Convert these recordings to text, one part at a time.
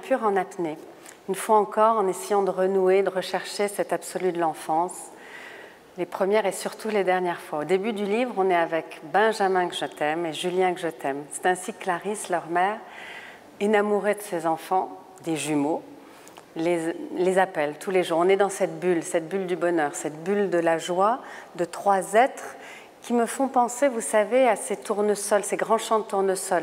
impur en apnée. Une fois encore, en essayant de renouer, de rechercher cet absolu de l'enfance, les premières et surtout les dernières fois. Au début du livre, on est avec Benjamin que je t'aime et Julien que je t'aime. C'est ainsi que Clarisse, leur mère, enamourée de ses enfants, des jumeaux, les appelle tous les jours. On est dans cette bulle du bonheur, cette bulle de la joie de trois êtres qui me font penser, vous savez, à ces tournesols, ces grands champs de tournesols.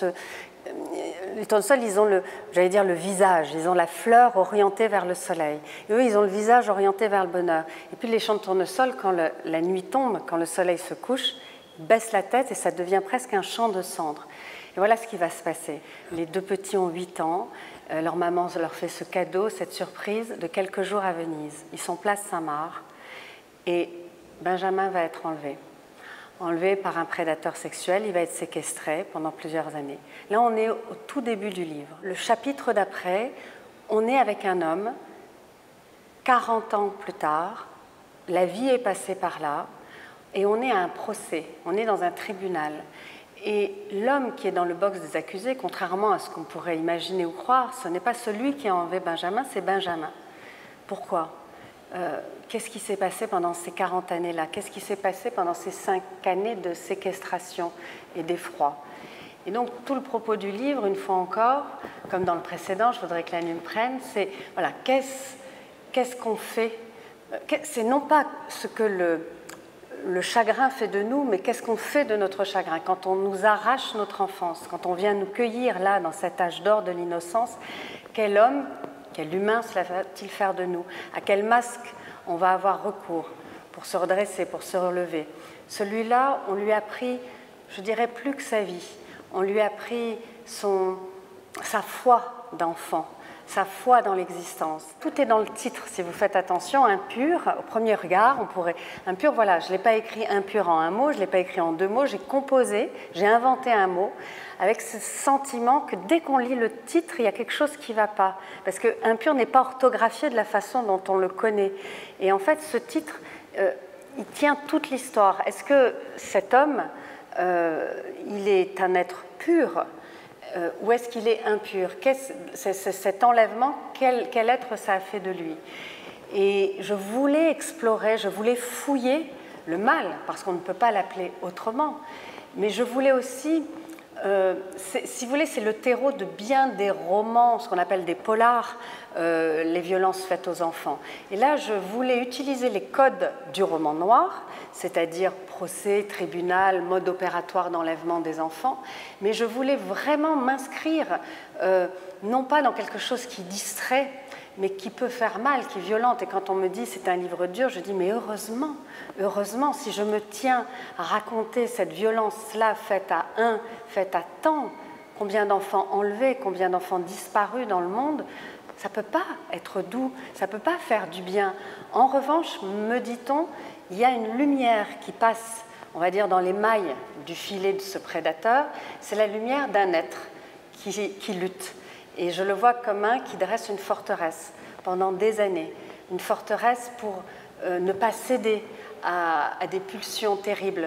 Les tournesols, ils ont le visage, ils ont la fleur orientée vers le soleil. Et eux, ils ont le visage orienté vers le bonheur. Et puis les champs de tournesol, quand la nuit tombe, quand le soleil se couche, ils baissent la tête et ça devient presque un champ de cendres. Et voilà ce qui va se passer. Les deux petits ont 8 ans. Leur maman leur fait ce cadeau, cette surprise de quelques jours à Venise. Ils sont place Saint-Marc et Benjamin va être enlevé par un prédateur sexuel. Il va être séquestré pendant plusieurs années. Là, on est au tout début du livre. Le chapitre d'après, on est avec un homme, 40 ans plus tard, la vie est passée par là et on est à un procès, on est dans un tribunal. Et l'homme qui est dans le box des accusés, contrairement à ce qu'on pourrait imaginer ou croire, ce n'est pas celui qui a enlevé Benjamin, c'est Benjamin. Pourquoi ? Qu'est-ce qui s'est passé pendant ces 40 années-là? Qu'est-ce qui s'est passé pendant ces 5 années de séquestration et d'effroi? Et donc, tout le propos du livre, une fois encore, comme dans le précédent, je voudrais que l'anime prenne, c'est, voilà, qu'est-ce qu'on fait? C'est non pas ce que le chagrin fait de nous, mais qu'est-ce qu'on fait de notre chagrin quand on nous arrache notre enfance, quand on vient nous cueillir là, dans cet âge d'or de l'innocence? Quel homme, quel humain cela va-t-il faire de nous? À quel masque on va avoir recours pour se redresser, pour se relever? Celui-là, on lui a pris, je dirais, plus que sa vie. On lui a pris sa foi d'enfant, sa foi dans l'existence. Tout est dans le titre, si vous faites attention. Impur, au premier regard, on pourrait... Impur, voilà, je ne l'ai pas écrit impur en un mot, je ne l'ai pas écrit en 2 mots, j'ai composé, j'ai inventé un mot avec ce sentiment que dès qu'on lit le titre, il y a quelque chose qui ne va pas. Parce que impur n'est pas orthographié de la façon dont on le connaît. Et en fait, ce titre, il tient toute l'histoire. Est-ce que cet homme, il est un être pur ou est-ce qu'il est impur? Cet enlèvement, quel être ça a fait de lui? Et je voulais explorer, je voulais fouiller le mal, parce qu'on ne peut pas l'appeler autrement, mais je voulais aussi, si vous voulez, c'est le terreau de bien des romans, ce qu'on appelle des polars, les violences faites aux enfants. Et là, je voulais utiliser les codes du roman noir, c'est-à-dire procès, tribunal, mode opératoire d'enlèvement des enfants, mais je voulais vraiment m'inscrire, non pas dans quelque chose qui distrait, mais qui peut faire mal, qui est violente. Et quand on me dit c'est un livre dur, je dis mais heureusement, si je me tiens à raconter cette violence-là faite à tant, combien d'enfants enlevés, combien d'enfants disparus dans le monde, ça ne peut pas être doux, ça ne peut pas faire du bien. En revanche, me dit-on, il y a une lumière qui passe, on va dire, dans les mailles du filet de ce prédateur, c'est la lumière d'un être qui lutte. Et je le vois comme un qui dresse une forteresse pendant des années, une forteresse pour ne pas céder à des pulsions terribles.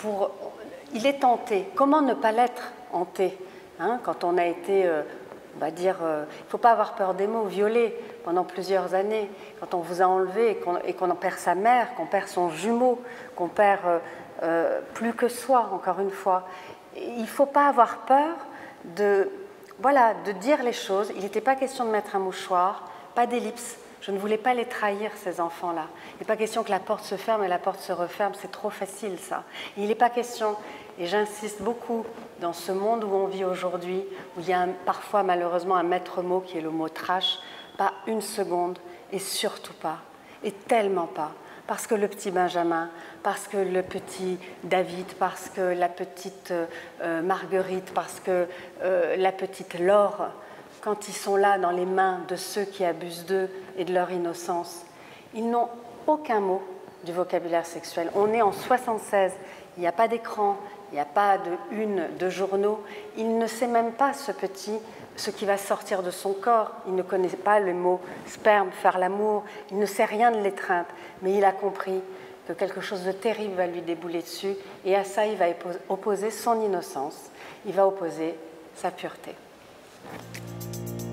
Il est hanté. Comment ne pas l'être hanté, hein, quand on a été, on va dire, il ne faut pas avoir peur des mots, violé pendant plusieurs années, quand on vous a enlevé et qu'on en perd sa mère, qu'on perd son jumeau, qu'on perd plus que soi, encore une fois. Il ne faut pas avoir peur de dire les choses. Il n'était pas question de mettre un mouchoir, pas d'ellipse. Je ne voulais pas les trahir, ces enfants-là. Il n'est pas question que la porte se ferme et la porte se referme, c'est trop facile, ça. Il n'est pas question, et j'insiste beaucoup, dans ce monde où on vit aujourd'hui, où il y a parfois, malheureusement, un maître mot qui est le mot trash, pas une seconde, et surtout pas, et tellement pas, parce que le petit Benjamin, parce que le petit David, parce que la petite Marguerite, parce que la petite Laure, quand ils sont là dans les mains de ceux qui abusent d'eux et de leur innocence, ils n'ont aucun mot du vocabulaire sexuel. On est en 76, il n'y a pas d'écran, il n'y a pas de journaux. Il ne sait même pas, ce petit, ce qui va sortir de son corps. Il ne connaît pas le mot sperme, faire l'amour, il ne sait rien de l'étreinte, mais il a compris que quelque chose de terrible va lui débouler dessus, et à ça, il va opposer son innocence, il va opposer sa pureté.